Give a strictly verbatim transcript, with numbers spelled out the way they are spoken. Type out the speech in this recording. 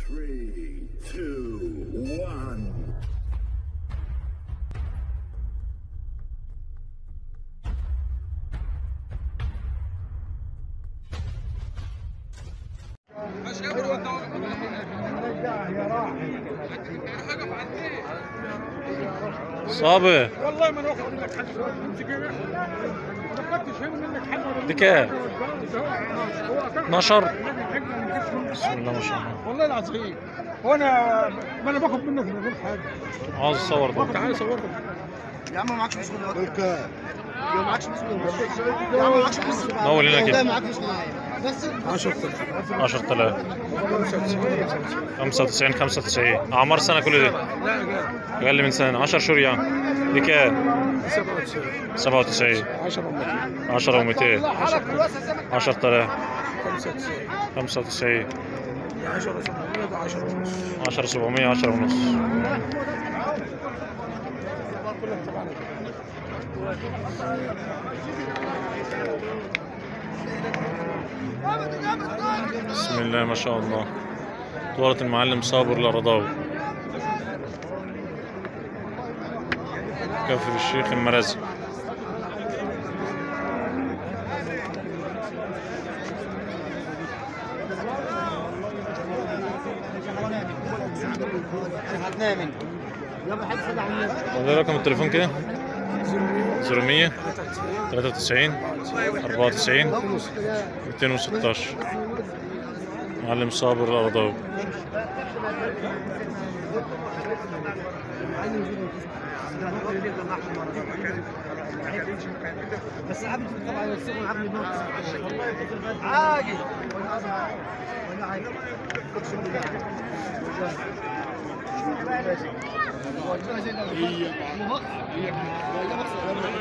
Three, two, one. صابر والله ما ناخذ منك حاجه ما خدتش منك حاجه دي كام؟ اتناشر. بسم الله ما شاء الله. والله العظيم وانا ما انا باخد منك من غير حاجه. عاوز اصور ده. تعالى صورهم يا عم ما معكش فلوس دلوقتي. يا معكش فلوس يا عم ما معكش فلوس. نول هنا كده. معاك فلوس بس عشرة آلاف عشرة آلاف. خمسة وتسعين خمسة وتسعين. أعمار سنة كل ده؟ لا اقل أقل من سنة. عشر شهور يعني. دي كام؟ سبعة وتسعين سبعة وتسعين. عشرة ومئتين عشرة ومئتين. عشرة آلاف. خمسة وتسعين خمسة وتسعين. عشرة وسبعمية ده عشرة ونص. عشرة سبعمية. عشرة ونص. بسم الله ما شاء الله. طورة المعلم صابر الأرضاوي. كفر الشيخ المرازي. هتنام ده رقم التليفون كده صفر مية تلاتة وتسعين أربعة وتسعين ميتين وستاشر. معلم صابر الأرضاوي. بس عبد طبعا يوصلوا عبد عادي ولا